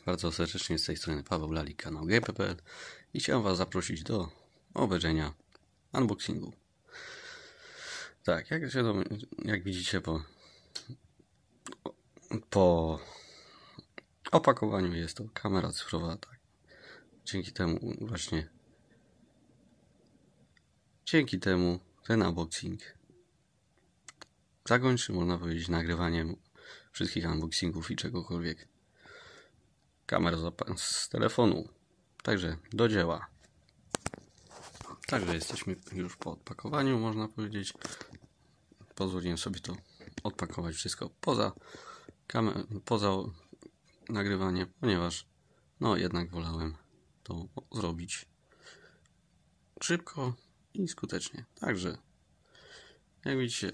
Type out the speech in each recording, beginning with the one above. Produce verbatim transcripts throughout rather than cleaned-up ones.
bardzo serdecznie z tej strony Paweł Lalik, kanał G P kropka P L i chciałem Was zaprosić do obejrzenia unboxingu. Tak, jak, się, jak widzicie po, po opakowaniu jest to kamera cyfrowa, tak. Dzięki temu właśnie, dzięki temu ten unboxing zakończy, można powiedzieć, nagrywaniem wszystkich unboxingów i czegokolwiek. Kamera z telefonu. Także do dzieła. Także jesteśmy już po odpakowaniu, można powiedzieć. Pozwoliłem sobie to odpakować wszystko poza kamer- poza nagrywaniem, ponieważ no jednak wolałem to zrobić szybko i skutecznie. Także jak widzicie,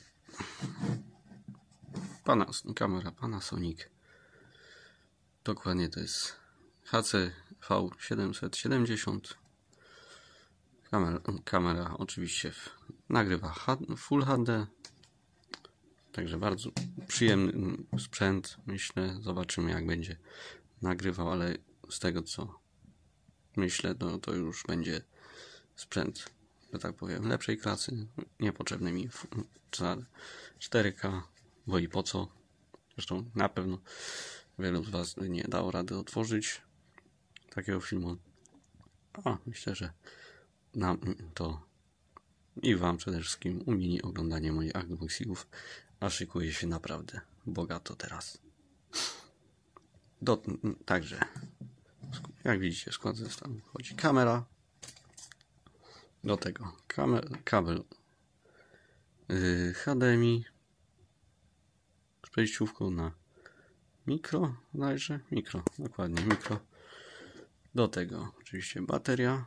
pana, kamera Panasonic, dokładnie to jest H C V siedemset siedemdziesiąt. Kamera, kamera oczywiście nagrywa Full H D. Także bardzo przyjemny sprzęt, myślę. Zobaczymy, jak będzie nagrywał, ale z tego, co myślę, to, to już będzie sprzęt, że tak powiem, lepszej klasy. Niepotrzebny mi cztery K, bo i po co. Zresztą na pewno wielu z Was nie dało rady otworzyć takiego filmu. A myślę, że nam to i Wam przede wszystkim umieli oglądanie moich unboxingów, a szykuje się naprawdę bogato teraz. Do, także, jak widzicie, w skład zestawu wchodzi kamera, do tego kamer, kabel yy, H D M I z przejściówką na mikro, bodajże, mikro, dokładnie mikro. Do tego oczywiście bateria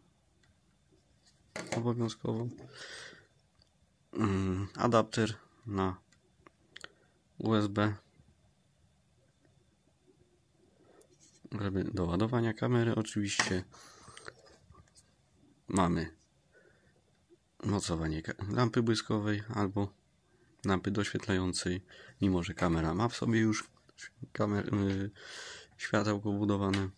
obowiązkowo, yy, adapter na U S B, żeby do ładowania kamery. Oczywiście mamy mocowanie lampy błyskowej albo lampy doświetlającej, mimo że kamera ma w sobie już kamer, yy, światełko wbudowane.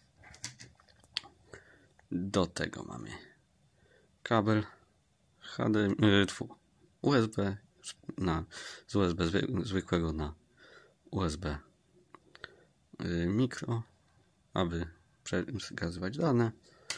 Do tego mamy kabel H D M I, yy, U S B na, z U S B zwykłego na U S B yy, mikro, aby przekazywać dane.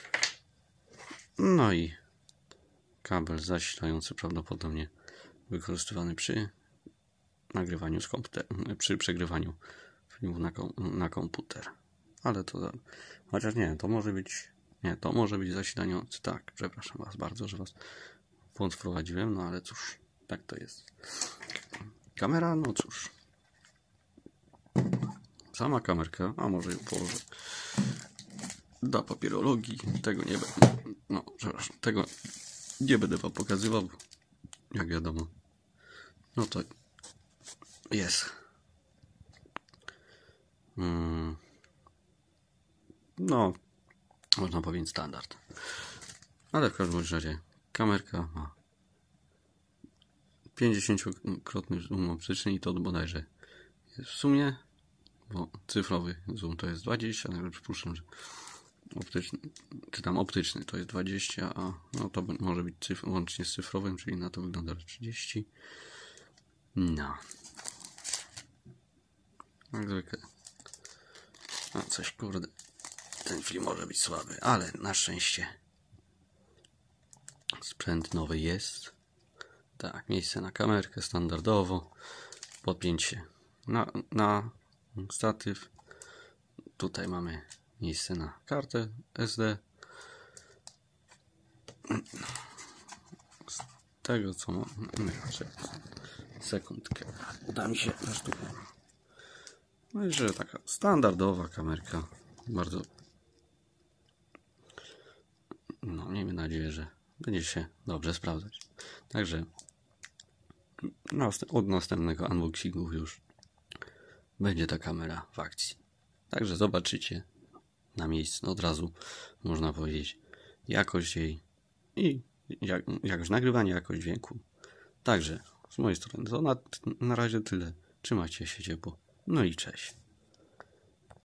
No i kabel zasilający, prawdopodobnie wykorzystywany przy nagrywaniu z komputera, przy przegrywaniu filmów na, kom, na komputer. Ale to, chociaż nie, to może być, nie, to może być zasilający. Tak, przepraszam Was bardzo, że Was w błąd wprowadziłem, no ale cóż, tak to jest. Kamera, no cóż. Sama kamerka, a może ją położę dla papierologii, tego nie będę, no przepraszam, tego nie będę Wam pokazywał, jak wiadomo. No to jest hmm. no można powiedzieć standard, ale w każdym razie kamerka ma pięćdziesięciokrotny zoom optyczny i to bodajże jest w sumie, bo cyfrowy zoom to jest dwadzieścia, także przypuszczam, że optyczny, czy tam optyczny to jest dwadzieścia, a no to może być cyfr, łącznie z cyfrowym, czyli na to wygląda trzydzieści. No. Jak zwykle. A coś, kurde. Ten film może być słaby, ale na szczęście sprzęt nowy jest. Tak, miejsce na kamerkę standardowo. Podpięcie na, na statyw. Tutaj mamy miejsce na kartę S D. Z tego co mam, sekundkę, uda mi się zasztukę. No i że taka standardowa kamerka, bardzo, no miejmy nadzieję, że będzie się dobrze sprawdzać. Także od następnego unboxingu już będzie ta kamera w akcji. Także zobaczycie na miejscu od razu, można powiedzieć, jakość jej i jak, jakość nagrywania, jakość dźwięku. Także z mojej strony to na, na razie tyle. Trzymajcie się ciepło. No i cześć.